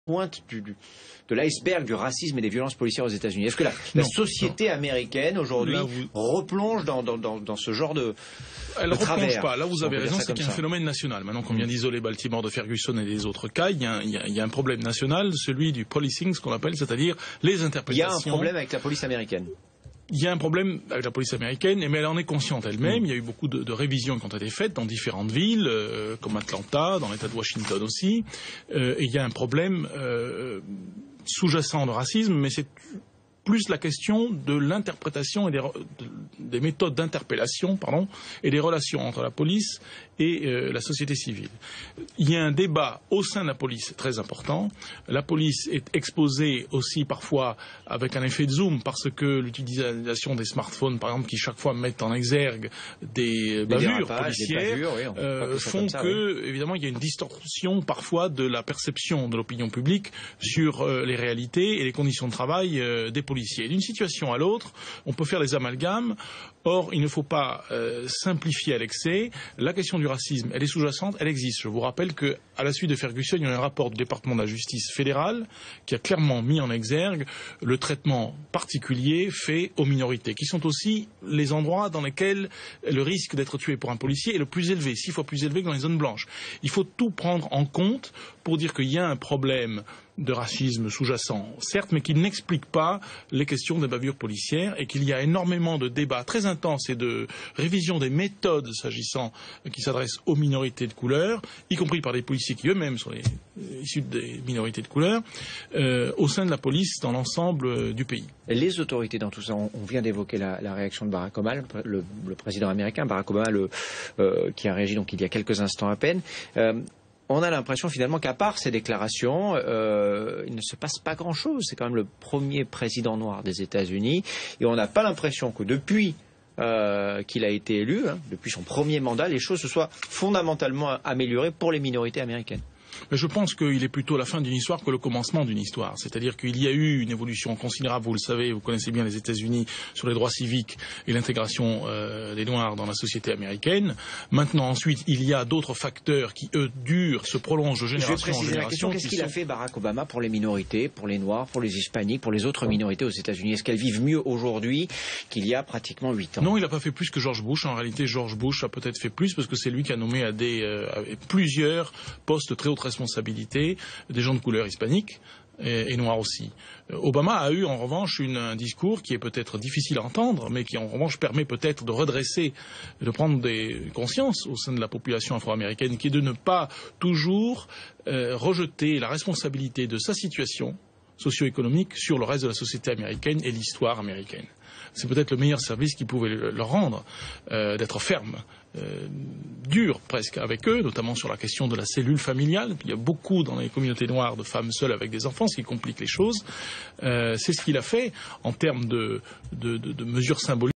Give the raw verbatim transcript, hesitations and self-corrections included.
pointe du, du, de l'iceberg du racisme et des violences policières aux États-Unis. Est-ce que la, la non, société non. américaine aujourd'hui vous... replonge dans, dans, dans, dans ce genre de Elle ne replonge travers, pas. Là, vous avez raison, c'est qu'il y a un ça. phénomène national. Maintenant qu'on vient d'isoler Baltimore de Ferguson et des autres cas, il y, a un, il, y a, il y a un problème national, celui du policing, ce qu'on appelle, c'est-à-dire les interprétations. Il y a un problème avec la police américaine. Il y a un problème avec la police américaine, mais elle en est consciente elle-même. Mmh. Il y a eu beaucoup de, de révisions qui ont été faites dans différentes villes, euh, comme Atlanta, dans l'État de Washington aussi. Euh, et il y a un problème euh, sous-jacent de racisme, mais c'est plus la question de l'interprétation et des, de, des méthodes d'interpellation, pardon, et des relations entre la police et euh, la société civile. Il y a un débat au sein de la police très important. La police est exposée aussi parfois avec un effet de zoom parce que l'utilisation des smartphones, par exemple, qui chaque fois mettent en exergue des, des bavures policières, des bavures, oui, euh, font ça, que, oui. évidemment, il y a une distorsion parfois de la perception de l'opinion publique sur euh, les réalités et les conditions de travail euh, des policiers. D'une situation à l'autre, on peut faire des amalgames. Or, il ne faut pas euh, simplifier à l'excès. La question du racisme, elle est sous-jacente, elle existe. Je vous rappelle qu'à la suite de Ferguson, il y a eu un rapport du département de la justice fédérale qui a clairement mis en exergue le traitement particulier fait aux minorités, qui sont aussi les endroits dans lesquels le risque d'être tué pour un policier est le plus élevé, six fois plus élevé que dans les zones blanches. Il faut tout prendre en compte pour dire qu'il y a un problème de racisme sous-jacent, certes, mais qui n'explique pas les questions des bavures policières et qu'il y a énormément de débats très intenses et de révision des méthodes s'agissant qui s'adressent aux minorités de couleur, y compris par des policiers qui eux-mêmes sont les, issus des minorités de couleur, euh, au sein de la police dans l'ensemble euh, du pays. Les autorités dans tout ça, on, on vient d'évoquer la, la réaction de Barack Obama, le, le président américain, Barack Obama, le, euh, qui a réagi donc il y a quelques instants à peine. Euh, On a l'impression finalement qu'à part ces déclarations, euh, il ne se passe pas grand-chose. C'est quand même le premier président noir des États-Unis. Et on n'a pas l'impression que depuis euh, qu'il a été élu, hein, depuis son premier mandat, les choses se soient fondamentalement améliorées pour les minorités américaines. Mais je pense qu'il est plutôt la fin d'une histoire que le commencement d'une histoire. C'est-à-dire qu'il y a eu une évolution considérable, vous le savez, vous connaissez bien les États-Unis, sur les droits civiques et l'intégration euh, des Noirs dans la société américaine. Maintenant, ensuite, il y a d'autres facteurs qui, eux, durent, se prolongent de génération en génération. Qu'est-ce qu'il sont... a fait Barack Obama pour les minorités, pour les Noirs, pour les Hispaniques, pour les autres minorités aux États-Unis? Est-ce qu'elles vivent mieux aujourd'hui qu'il y a pratiquement huit ans? Non, il n'a pas fait plus que George Bush. En réalité, George Bush a peut-être fait plus parce que c'est lui qui a nommé à, des, euh, à plusieurs postes de très haute responsabilité des gens de couleur hispanique et, et noirs aussi. Obama a eu en revanche une, un discours qui est peut-être difficile à entendre, mais qui en revanche permet peut-être de redresser, de prendre des consciences au sein de la population afro-américaine, qui est de ne pas toujours euh, rejeter la responsabilité de sa situation socio-économique sur le reste de la société américaine et l'histoire américaine. C'est peut-être le meilleur service qu'il pouvait leur rendre, euh, d'être ferme, euh, dur presque avec eux, notamment sur la question de la cellule familiale. Il y a beaucoup dans les communautés noires de femmes seules avec des enfants, ce qui complique les choses. Euh, c'est ce qu'il a fait en termes de, de, de, de mesures symboliques.